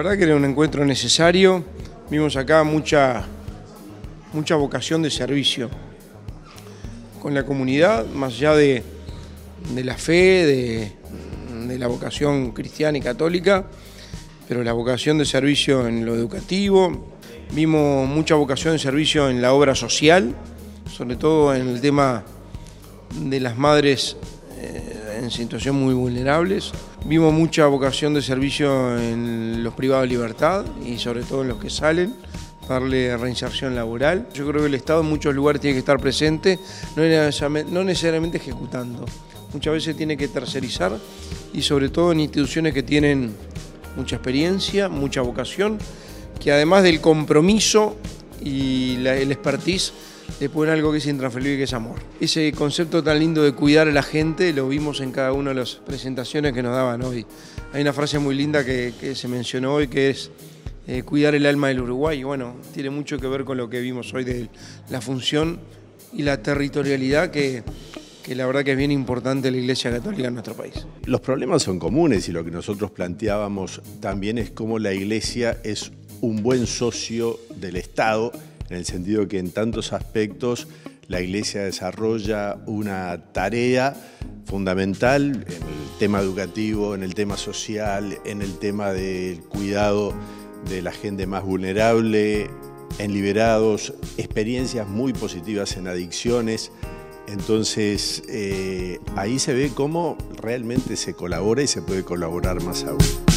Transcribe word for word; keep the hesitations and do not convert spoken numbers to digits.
verdad que era un encuentro necesario. Vimos acá mucha, mucha vocación de servicio con la comunidad, más allá de, de la fe, de, de la vocación cristiana y católica, pero la vocación de servicio en lo educativo. Vimos mucha vocación de servicio en la obra social, sobre todo en el tema de las madres eh, en situación muy vulnerables. Vimos mucha vocación de servicio en los privados de libertad y sobre todo en los que salen, darle reinserción laboral. Yo creo que el Estado en muchos lugares tiene que estar presente, no necesariamente, no necesariamente ejecutando. Muchas veces tiene que tercerizar y sobre todo en instituciones que tienen mucha experiencia, mucha vocación, que además del compromiso y la, el expertise, le ponen algo que es intransferible, que es amor. Ese concepto tan lindo de cuidar a la gente lo vimos en cada una de las presentaciones que nos daban hoy. Hay una frase muy linda que, que se mencionó hoy, que es eh, cuidar el alma del Uruguay. Y bueno, tiene mucho que ver con lo que vimos hoy de la función y la territorialidad que, que la verdad que es bien importante la Iglesia Católica en nuestro país. Los problemas son comunes y lo que nosotros planteábamos también es cómo la Iglesia es un buen socio del Estado, en el sentido que en tantos aspectos la Iglesia desarrolla una tarea fundamental en el tema educativo, en el tema social, en el tema del cuidado de la gente más vulnerable, en liberados, experiencias muy positivas en adicciones. Entonces, eh, ahí se ve cómo realmente se colabora y se puede colaborar más aún.